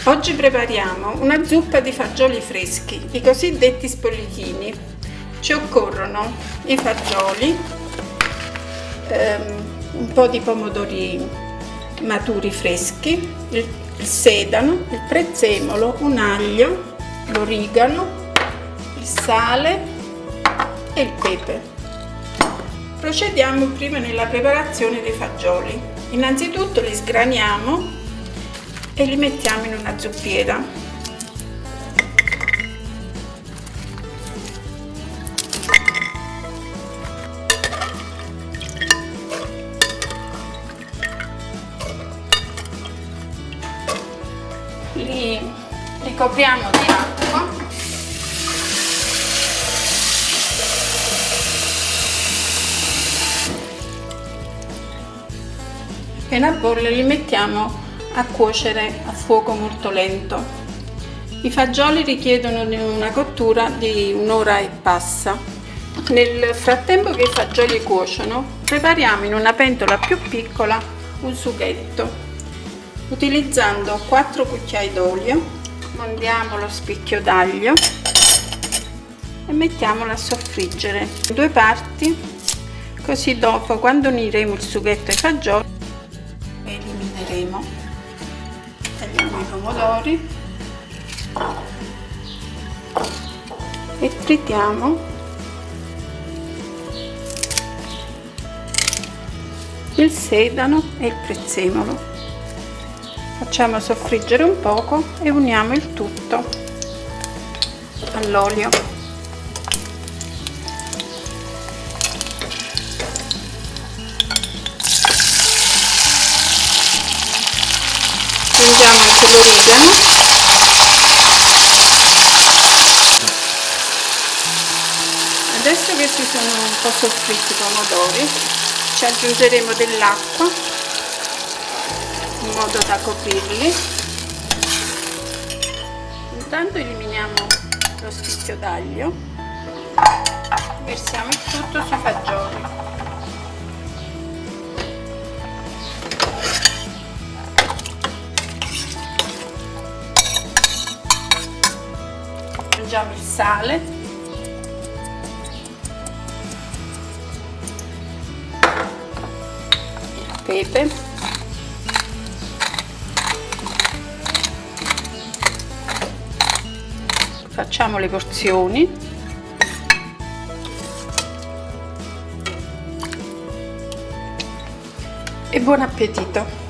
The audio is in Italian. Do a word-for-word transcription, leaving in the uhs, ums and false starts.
Oggi prepariamo una zuppa di fagioli freschi, i cosiddetti spoglichini. Ci occorrono i fagioli, ehm, un po' di pomodori maturi freschi, il, il sedano, il prezzemolo, un aglio, l'origano, il sale e il pepe. Procediamo prima nella preparazione dei fagioli. Innanzitutto li sgraniamo e li mettiamo in una zuppiera. Li ricopriamo di acqua. Appena bolle li mettiamo a cuocere a fuoco molto lento. I fagioli richiedono una cottura di un'ora e passa. Nel frattempo che i fagioli cuociono, prepariamo in una pentola più piccola un sughetto. Utilizzando quattro cucchiai d'olio, mondiamo lo spicchio d'aglio e mettiamolo a soffriggere in due parti, così dopo, quando uniremo il sughetto ai fagioli, elimineremo. Tagliamo i pomodori e tritiamo il sedano e il prezzemolo. Facciamo soffriggere un poco e uniamo il tutto all'olio. Aggiungiamo anche l'origano. Adesso che si sono un po' soffritti i pomodori, ci aggiungeremo dell'acqua in modo da coprirli. Intanto eliminiamo lo spicchio d'aglio, versiamo il tutto sui fagioli. Aggiungiamo il sale, il pepe, facciamo le porzioni e buon appetito!